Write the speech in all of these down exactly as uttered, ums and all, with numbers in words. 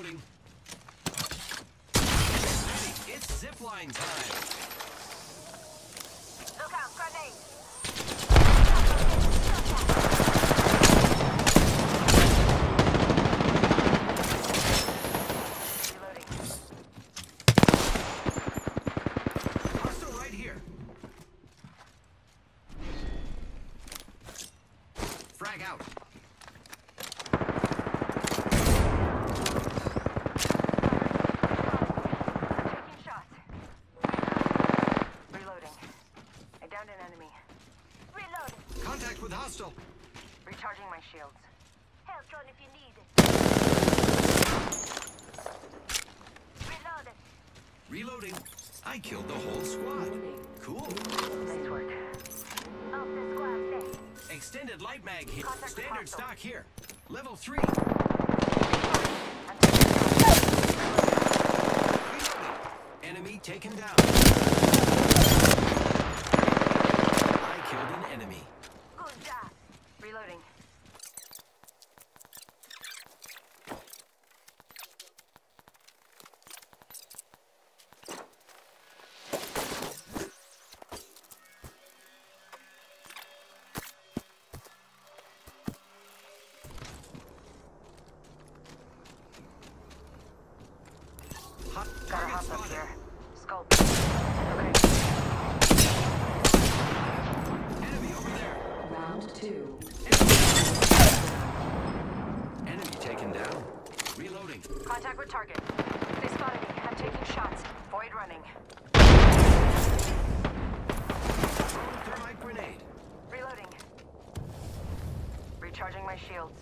Reloading. Hey, it's zipline time. Look out, grenade! Reloading. Hostile right here. Frag out. Taking shots. Reloading. I downed an enemy. Reloading. Contact with hostile. Recharging my shields. Health run if you need it. Reloaded. Reloading. I killed the whole squad. Cool. Nice work. Off the squad list. Extended light mag here. Contact with Standard hostile. stock here. Level three. I'm taking shots. Reloading. Enemy taken down. I killed an enemy. Good job. Reloading. Hot Got a target hop up spotted. here. Scope. Okay. Enemy over there. Round two. Enemy taken down. Reloading. Contact with target. They spotted me. I'm taking shots. Void running. Throwing thermite grenade. Reloading. Recharging my shields.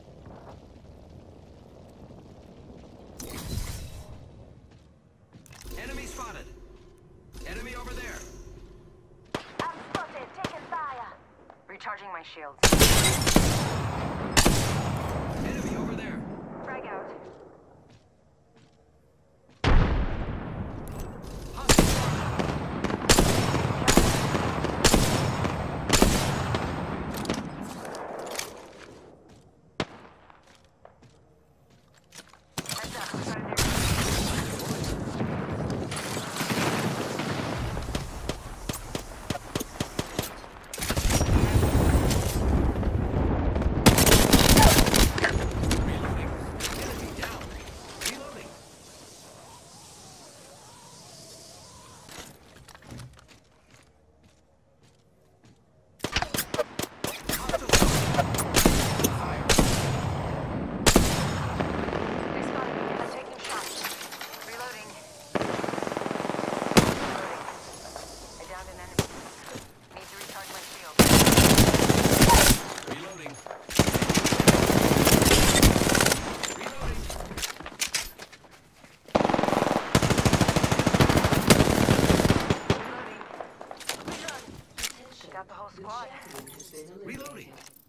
Enemy spotted. Enemy over there. I'm spotted. Taking fire. Recharging my shields. Enemy over there. Frag out. Hostile spotted. Heads up. Got an Reloading. Enemy down. Reloading. Hostile spotted. Fire. They spotted me. I'm taking shots. Reloading. Reloading. I downed an enemy. Need to recharge my shield. Reloading. Reloading. Reloading. Reloading. Got the whole squad. Champion has been eliminated. Reloading.